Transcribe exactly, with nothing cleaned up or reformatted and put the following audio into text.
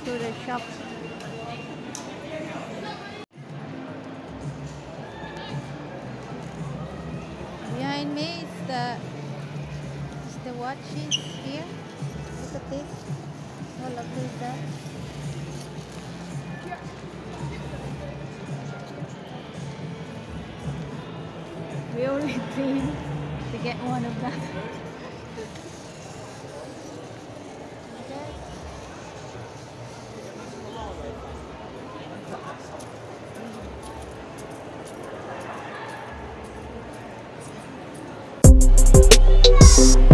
to the shop. Behind me is the is the watches here. Look at this. How lovely is that? We only dream to get one of them. Okay.